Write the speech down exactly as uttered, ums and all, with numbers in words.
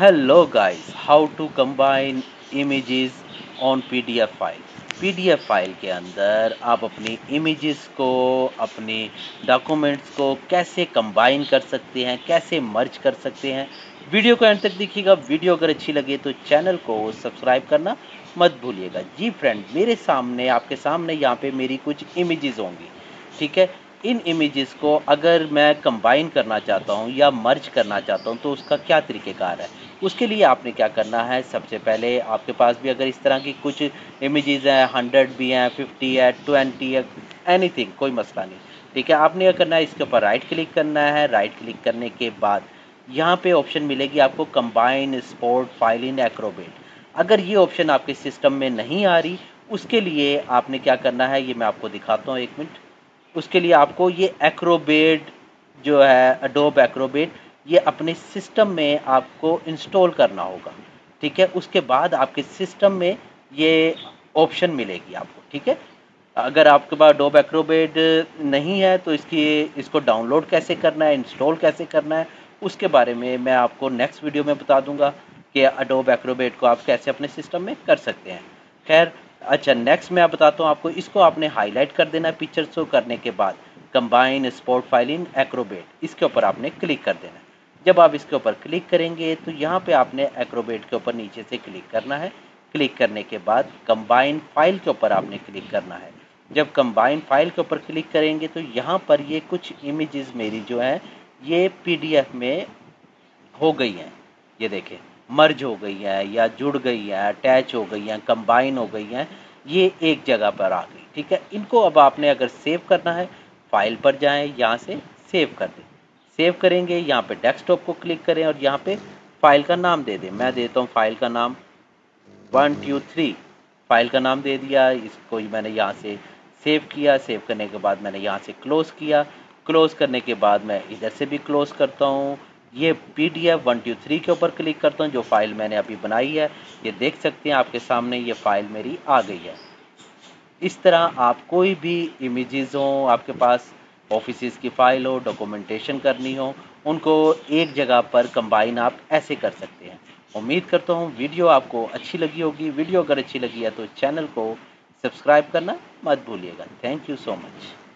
Hello guys, how to combine images on P D F file। P D F file के अंदर आप अपनी images को, अपनी डॉक्यूमेंट्स को कैसे कंबाइन कर सकते हैं, कैसे मर्ज कर सकते हैं। वीडियो को एंड तक देखिएगा। वीडियो अगर अच्छी लगे तो चैनल को सब्सक्राइब करना मत भूलिएगा। जी फ्रेंड, मेरे सामने, आपके सामने यहाँ पे मेरी कुछ इमेजेस होंगी, ठीक है। इन इमेजेस को अगर मैं कंबाइन करना चाहता हूँ या मर्ज करना चाहता हूँ तो उसका क्या तरीक़ेकार है। उसके लिए आपने क्या करना है, सबसे पहले आपके पास भी अगर इस तरह की कुछ इमेजेस हैं, हंड्रेड भी हैं, फिफ्टी है, ट्वेंटी है, एनीथिंग, कोई मसला नहीं, ठीक है। आपने क्या करना है, इसके ऊपर राइट क्लिक करना है। राइट क्लिक करने के बाद यहाँ पे ऑप्शन मिलेगी आपको combine supported file in Acrobat. अगर ये ऑप्शन आपके सिस्टम में नहीं आ रही, उसके लिए आपने क्या करना है, ये मैं आपको दिखाता हूँ, एक मिनट। उसके लिए आपको ये एक्रोबेट जो है, एडोब एक्रोबेट, ये अपने सिस्टम में आपको इंस्टॉल करना होगा, ठीक है। उसके बाद आपके सिस्टम में ये ऑप्शन मिलेगी आपको, ठीक है। अगर आपके पास एडोब एक्रोबेट नहीं है तो इसकी इसको डाउनलोड कैसे करना है, इंस्टॉल कैसे करना है, उसके बारे में मैं आपको नेक्स्ट वीडियो में बता दूंगा कि एडोब एक्रोबेट को आप कैसे अपने सिस्टम में कर सकते हैं। खैर, अच्छा, नेक्स्ट मैं बताता हूँ आपको। इसको आपने हाईलाइट कर देना है पिक्चर शो करने के बाद, combine supported file in Acrobat, इसके ऊपर आपने क्लिक कर देना है। जब आप इसके ऊपर क्लिक करेंगे तो यहाँ पे आपने एक्रोबेट के ऊपर नीचे से क्लिक करना है। क्लिक करने के बाद कंबाइन फाइल के ऊपर आपने क्लिक करना है। जब कंबाइन फाइल के ऊपर क्लिक करेंगे तो यहाँ पर ये कुछ इमेजेस मेरी जो है ये पीडीएफ में हो गई हैं। ये देखें, मर्ज हो गई है या जुड़ गई है, अटैच हो गई हैं, कंबाइन हो गई हैं, ये एक जगह पर आ गई, ठीक है। इनको अब आपने अगर सेव करना है, फाइल पर जाएं, यहाँ से सेव कर दें। सेव करेंगे, यहाँ पे डेस्कटॉप को क्लिक करें और यहाँ पे फाइल का नाम दे दें। मैं देता हूँ फाइल का नाम वन टू थ्री, फाइल का नाम दे दिया। इसको मैंने यहाँ से सेव किया। सेव करने के बाद मैंने यहाँ से क्लोज़ किया। क्लोज़ करने के बाद मैं इधर से भी क्लोज़ करता हूँ। ये P D F one two three के ऊपर क्लिक करता हूँ, जो फाइल मैंने अभी बनाई है। ये देख सकते हैं आपके सामने ये फाइल मेरी आ गई है। इस तरह आप कोई भी इमेजेस हो आपके पास, ऑफिस की फ़ाइल हो, डॉक्यूमेंटेशन करनी हो, उनको एक जगह पर कंबाइन आप ऐसे कर सकते हैं। उम्मीद करता हूँ वीडियो आपको अच्छी लगी होगी। वीडियो अगर अच्छी लगी है तो चैनल को सब्सक्राइब करना मत भूलिएगा। Thank you so much.